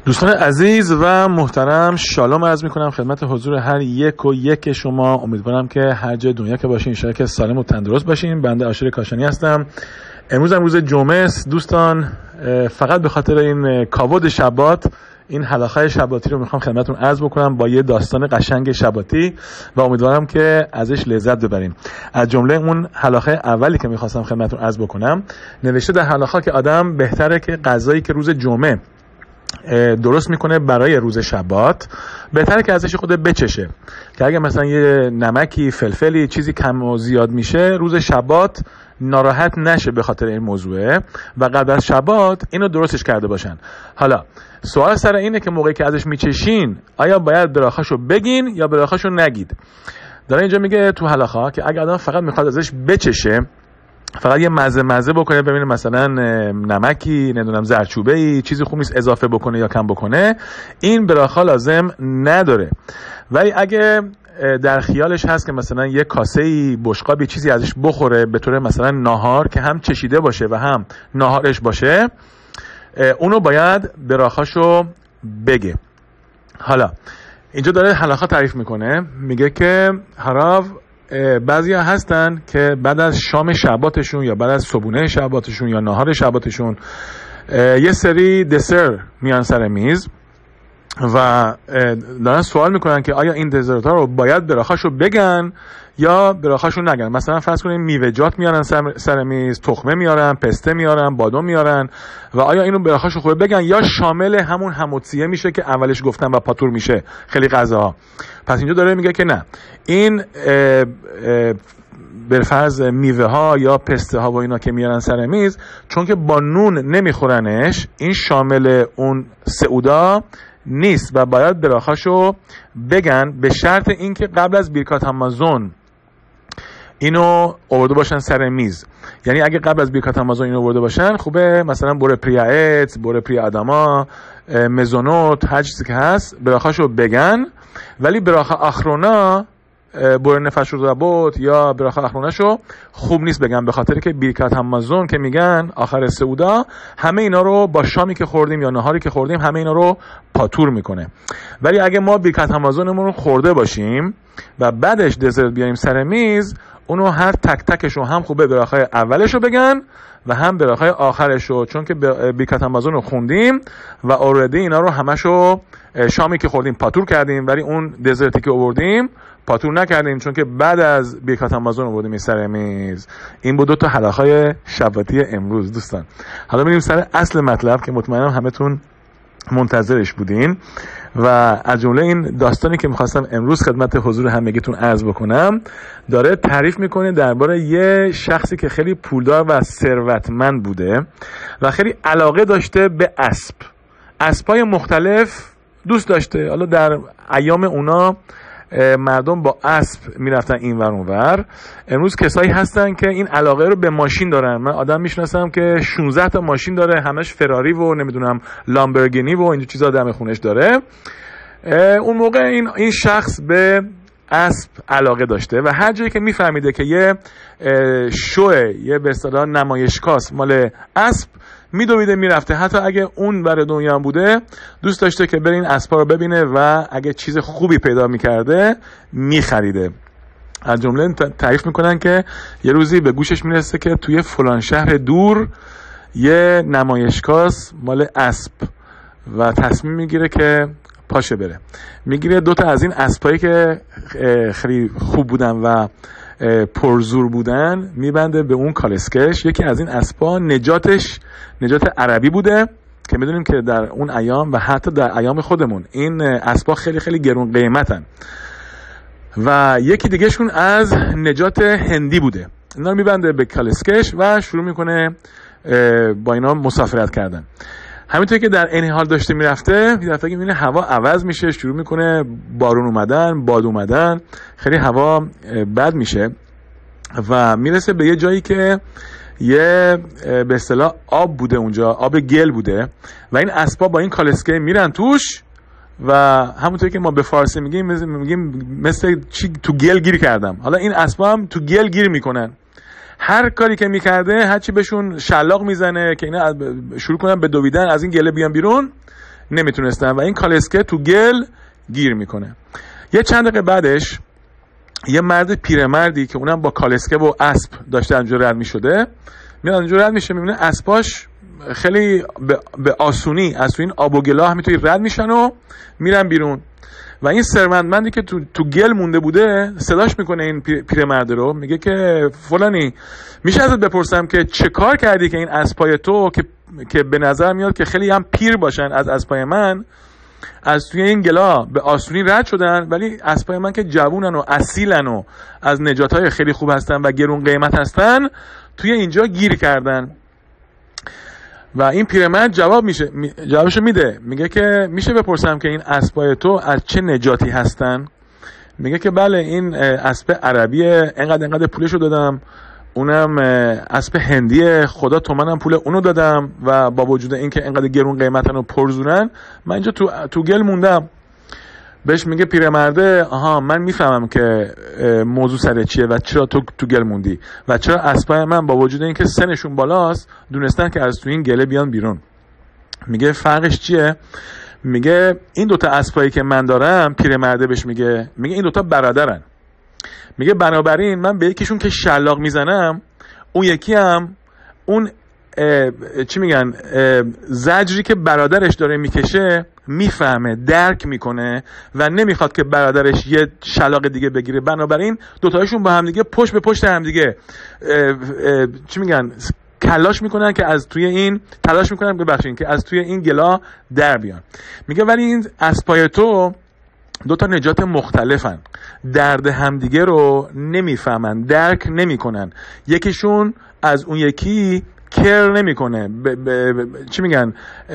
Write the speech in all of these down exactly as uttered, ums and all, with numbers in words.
دوستان عزیز و محترم، شالوم عرض میکنم خدمت حضور هر یک و یک شما. امیدوارم که هر جای دنیا که باشین انشالله که سالم و تندرست باشین. بنده عاشق کاشانی هستم. امروز هم روز جمعه است دوستان. فقط به خاطر این کاود شبات، این حلقه شباتی رو میخوام خدمتتون عرض بکنم با یه داستان قشنگ شباتی و امیدوارم که ازش لذت ببریم. از جمله اون حلقه اولی که میخواستم خدمتتون عرض بکنم، نوشته در حلقه که آدم بهتره که غذایی که روز جمعه درست میکنه برای روز شبات بهتره که ازش خود بچشه، که اگه مثلا یه نمکی، فلفلی، چیزی کم و زیاد میشه روز شبات ناراحت نشه به خاطر این موضوعه و قبل از شبات اینو درستش کرده باشن. حالا سوال سر اینه که موقعی که ازش میچشین آیا باید براخاشو بگین یا براخاشو نگید؟ داره اینجا میگه تو حلقه که اگه آدم فقط میخواد ازش بچشه، فقط یه مزه مزه بکنه، ببینه مثلا نمکی، نمیدونم زرچوبه‌ای، چیزی خوب نیست اضافه بکنه یا کم بکنه، این براخا لازم نداره. ولی اگه در خیالش هست که مثلا یه کاسه‌ای، بشقابی، چیزی ازش بخوره به طور مثلا ناهار که هم چشیده باشه و هم ناهارش باشه، اونو باید براخاشو بگه. حالا اینجا داره حلقه تعریف میکنه، میگه که هراو بعضی ها هستن که بعد از شام شباتشون یا بعد از صبحونه شباتشون یا نهار شباتشون یه سری دسر میان سر میز و دارن سوال میکنن که آیا این دسرت ها رو باید براخاشو بگن یا براخاشو نگن. مثلا فرض کنیم میوه‌جات میارن سر میز، تخمه میارن، پسته میارن، بادام میارن و آیا اینو براخاشو خوبه بگن یا شامل همون هموتسیه میشه که اولش گفتم و پاتور میشه خیلی غذاها. پس اینجا داره میگه که نه، این بالفرض میوه ها یا پسته ها و اینا که میارن سر میز چون که با نون نمیخورنش، این شامل اون سعودا نیست و باید براخاشو بگن، به شرط اینکه قبل از بیرکات همازون اینو آورده باشن سر میز. یعنی اگه قبل از بیرکات همازون اینو آورده باشن خوبه، مثلا بوره پریایت، بوره پری آدما، مزونوت، هر چیزی که هست براخاشو بگن، ولی براخا آخرونا، بوره نفش رو بود یا براخا آخروناشو خوب نیست بگن، به خاطر که بیرکات همازون که میگن آخر سعودا همه اینا رو با شامی که خوردیم یا نهاری که خوردیم همه اینا رو پاتور میکنه. ولی اگه ما بیرکات همازونمون رو خورده باشیم و بعدش دسرت بیاریم سر میز، اونو هر تک تکشو هم خوبه براخای اولشو بگن و هم براخای آخرشو، چون که بیرکات همازون رو خوندیم و اوردی اینا رو همشو شامی که خوردیم پاتور کردیم، ولی اون دسرتی که آوردیم پاتور نکردیم چون که بعد از بیرکات همازون آوردیم سر میز. این بود دو تا حلقه‌های شباتی امروز دوستان. حالا میریم سر اصل مطلب که مطمئنم همتون منتظرش بودین و از جمله این داستانی که میخواستم امروز خدمت حضور همگیتون عرض بکنم، داره تعریف میکنه درباره یه شخصی که خیلی پولدار و ثروتمند بوده و خیلی علاقه داشته به اسب. اسبای مختلف دوست داشته. حالا در ایام اونا مردم با اسب میرفتن این ور اون ور. امروز کسایی هستن که این علاقه رو به ماشین دارن. من آدم میشناسم که شانزده تا ماشین داره، همش فراری و نمیدونم لامبورگینی و اینجور چیزا دم خونش داره. اون موقع این این شخص به اسب علاقه داشته و هر جایی که میفهمیده که یه شو، یه به اصطلاح نمایشگاه مال اسب، میدویده میرفته. حتی اگه اون ور دنیا هم بوده دوست داشته که بره این اسبا رو ببینه و اگه چیز خوبی پیدا میکرده میخریده. از جمله تعریف میکنن که یه روزی به گوشش میرسه که توی فلان شهر دور یه نمایشگاه مال اسب و تصمیم میگیره که پاشه بره. میگیره دوتا از این اسبایی که خیلی خوب بودن و پرزور بودن میبنده به اون کالسکش. یکی از این اسبا نجاتش نجات عربی بوده که میدونیم که در اون ایام و حتی در ایام خودمون این اسبا خیلی خیلی گرون قیمتن و یکی دیگه شون از نجات هندی بوده. اینا رو میبنده به کالسکش و شروع میکنه با اینا مسافرت کردن. همینطور که در این حال داشته میرفته میرفته که میبینه هوا عوض میشه، شروع میکنه بارون اومدن، باد اومدن، خیلی هوا بد میشه و میرسه به یه جایی که یه به اصطلاح آب بوده، اونجا آب گل بوده و این اسباب با این کالسکه میرن توش و همونطور که ما به فارسی میگیم میگیم مثل چی تو گل گیر کردم. حالا این اسبا هم تو گل گیر میکنن. هر کاری که میکرده، هر چی بهشون شلاق میزنه که اینا شروع کنن به دویدن از این گله بیان بیرون، نمیتونستن و این کالسکه تو گل گیر میکنه. یه چند دقیقه بعدش یه مرد پیرمردی که اونم با کالسکه و اسب داشته اونجا رد میشده، میاد اونجا رد میشه، میبینه اسباش خیلی به آسونی از تو این آب و گلا همینطوری رد میشن و میرن بیرون و این ثروتمندی که تو تو گل مونده بوده صداش میکنه این پیرمرد رو، میگه که فلانی میشه ازت بپرسم که چه کار کردی که این اسبای تو که که به نظر میاد که خیلی هم پیر باشن از اسبای من از توی این گلا به آسونی رد شدن، ولی اسبای من که جوونن و اصیلن و از نجاتای خیلی خوب هستن و گرون قیمت هستن توی اینجا گیر کردن. و این پیرمرد جواب میشه جوابشو میده، میگه که میشه بپرسم که این اسبای تو از چه نجاتی هستن؟ میگه که بله این اسب عربیه، اینقدر اینقدر پولشو دادم، اونم اسب هندیه، خدا تو منم پول اونو دادم و با وجود اینکه اینقدر گرون قیمتن و پرزونن من اینجا تو تو گل موندم. بهش میگه پیرمرده آها من میفهمم که موضوع سر چیه و چرا تو تو گل موندی و چرا اسبای من با وجود اینکه سنشون بالاست دونستن که از تو این گله بیان بیرون. میگه فرقش چیه؟ میگه این دوتا اسبایی که من دارم، پیرمرده بهش میگه میگه این دوتا برادرن. میگه بنابراین من به یکیشون که شلاق میزنم اون یکی هم اون چی میگن زجری که برادرش داره میکشه میفهمه، درک میکنه و نمیخواد که برادرش یه شلاق دیگه بگیره. بنابراین دوتایشون با هم دیگه پشت به پشت هم دیگه چی میگن تلاش میکنن که از توی این تلاش میکنن ببخشید که از توی این گلا در بیان. میگه ولی این اسبای تو دو تا نجات مختلفن، درد همدیگه رو نمیفهمن، درک نمیکنن، یکیشون از اون یکی کر نمیکنه، ب... ب... ب... چی میگن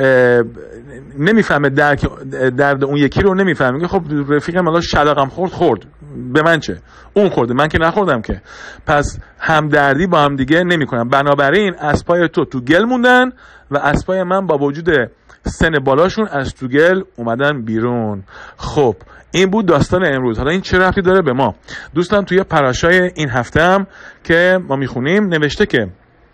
نمیفهمه، درک درد اون یکی رو نمیفهمه. میگه خب رفیقم الان شلاقم خورد خورد به من چه، اون خورده من که نخوردم که، پس همدردی با هم دیگه نمیکنن. بنابراین اسبای تو تو گل موندن و اسبای من با وجود سن بالاشون از تو گل اومدن بیرون. خب این بود داستان امروز. حالا این چه ربطی داره به ما؟ دوستان توی پراشای این هفته هم که ما میخونیم نوشته که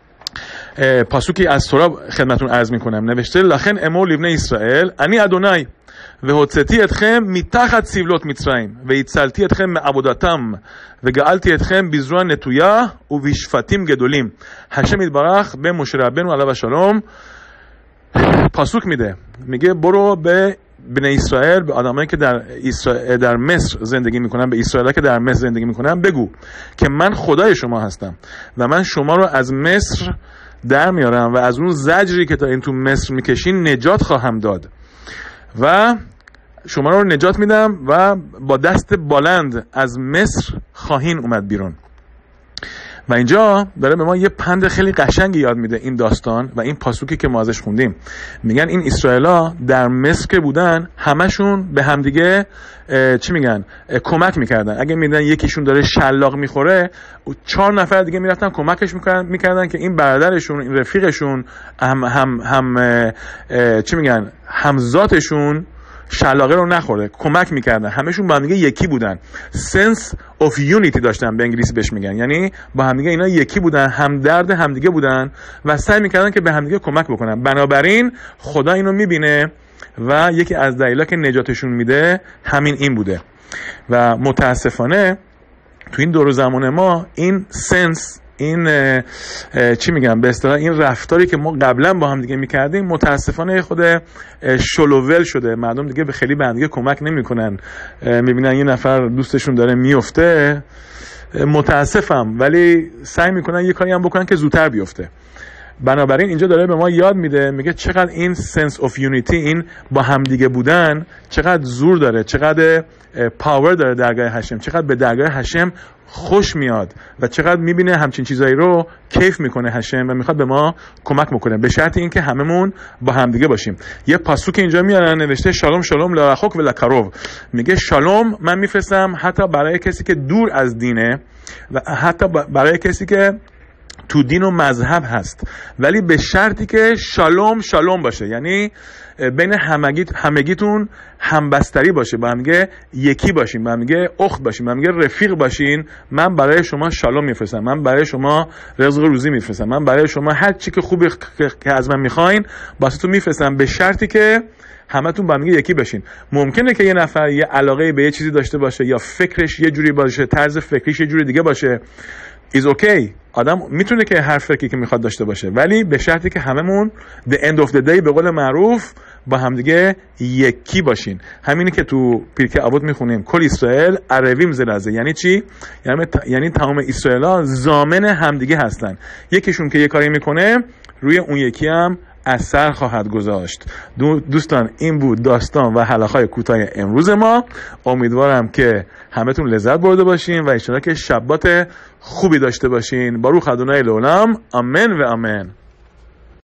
پاسوکی از تورا خدمتون عرض میکنم، نوشته لخن امور لیبنی اسرائیل انی ادونای و هوتستی اتخم میتحت سیبلوت میצרים והצלתי אתכם מעבודתם וגאלתי אתכם בזרוע נטויה ובשפטים גדולים. השם יתברך به משה רبנו علیه السلام پاسوک میده، میگه برو به بنی اسرائیل، به آدمایی که در اسرائیل در مصر زندگی میکنن، به اسرائیل که در مصر زندگی میکنن بگو که من خدای شما هستم و من شما رو از مصر در میارم و از اون زجری که تا این تو مصر میکشین نجات خواهم داد و شما رو نجات میدم و با دست بلند از مصر خواهین اومد بیرون. و اینجا داره به ما یه پند خیلی قشنگی یاد میده این داستان و این پاسوکی که ما ازش خوندیم. میگن این اسرائیلا در مصر که بودن همشون به همدیگه چی میگن کمک میکردن. اگه میدن یکیشون داره شلاق میخوره چهار نفر دیگه میرفتن کمکش میکردن میکردن که این برادرشون، این رفیقشون، هم هم هم چی میگن همزاتشون شلاقه رو نخوره، کمک میکردن. همشون با هم دیگه یکی بودن، sense of unity داشتن به انگلیسی بهش میگن، یعنی با هم دیگه اینا یکی بودن، همدرد همدیگه بودن و سعی میکردن که به هم دیگه کمک بکنن. بنابراین خدا اینو میبینه و یکی از دلایلی که نجاتشون میده همین این بوده. و متاسفانه تو این دور زمان ما این سنس، این چی میگم به اصطلاح این رفتاری که ما قبلا با هم دیگه میکردیم متاسفانه خود شلوول شده. مردم دیگه به خیلی به هم دیگه کمک نمیکنن، میبینن یه نفر دوستشون داره میفته متاسفم، ولی سعی میکنن یه کاری هم بکنن که زودتر بیفته. بنابراین اینجا داره به ما یاد میده، میگه چقدر این sense of unity، این با همدیگه بودن چقدر زور داره، چقدر پاور داره درگاه هشم، چقدر به درگاه هشم خوش میاد و چقدر میبینه همچین چیزایی رو کیف میکنه هشم و میخواد به ما کمک میکنه، به شرط اینکه هممون با همدیگه باشیم. یه پاسوک اینجا میارن نوشته شالوم شالوم لرخوک و لقرب، میگه شالوم من میفرستم حتی برای کسی که دور از دینه و حتی برای کسی که تو دین و مذهب هست، ولی به شرطی که شالوم شالوم باشه، یعنی بین همگی همگیتون همبستری باشه، با هم دیگه یکی باشین، با هم دیگه اخت باشین، با هم دیگه رفیق باشین. من برای شما شالوم میفرستم، من برای شما رزق روزی میفرستم، من برای شما هر چی که خوبی که از من میخواین واسهتون میفرستم، به شرطی که همتون با هم دیگه یکی بشین. ممکنه که یه نفر یه علاقه به یه چیزی داشته باشه یا فکرش یه جوری باشه، طرز فکریش یه جوری دیگه باشه. is okay. آدم میتونه که هر فکری که میخواد داشته باشه، ولی به شرطی که هممون the end of the day به قول معروف با همدیگه یکی باشین. همینی که تو پیرکه آبود میخونیم کل اسرائیل عربیم زلزه. یعنی چی؟ یعنی یعنی تمام اسرائیل‌ها ضامن همدیگه هستن. یکیشون که یه کاری میکنه روی اون یکی هم اثر خواهد گذاشت. دو دوستان این بود داستان و حلقه‌های کوتاه امروز ما. امیدوارم که همتون لذت برده باشین و ان شاءالله که شبات خوبی داشته باشین. باروخ ادونای العالم. آمین و آمین.